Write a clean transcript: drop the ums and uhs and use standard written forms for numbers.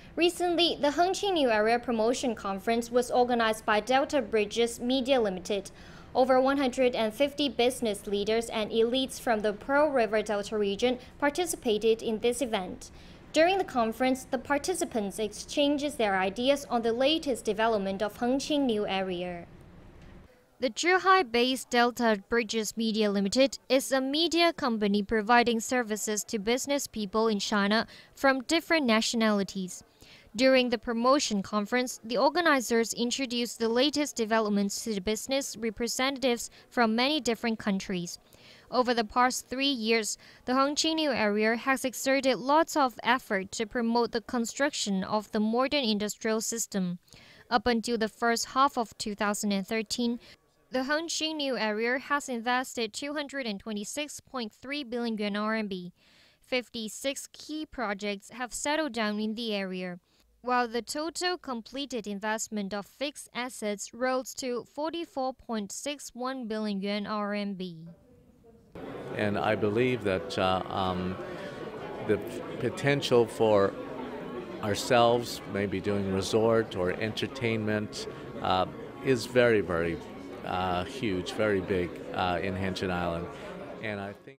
Recently, the Hengqin New Area Promotion Conference was organized by Delta Bridges Media Limited. Over 150 business leaders and elites from the Pearl River Delta region participated in this event. During the conference, the participants exchanged their ideas on the latest development of Hengqin New Area. The Zhuhai-based Delta Bridges Media Limited is a media company providing services to business people in China from different nationalities. During the promotion conference, the organizers introduced the latest developments to the business representatives from many different countries. Over the past 3 years, the Hengqin New Area has exerted lots of effort to promote the construction of the modern industrial system. Up until the first half of 2013, the Hengqin New Area has invested 226.3 billion yuan RMB. 56 key projects have settled down in the area, while the total completed investment of fixed assets rose to 44.61 billion yuan RMB. And I believe that the potential for ourselves, maybe doing resort or entertainment, is very, very huge, very big in Hengqin Island. And I think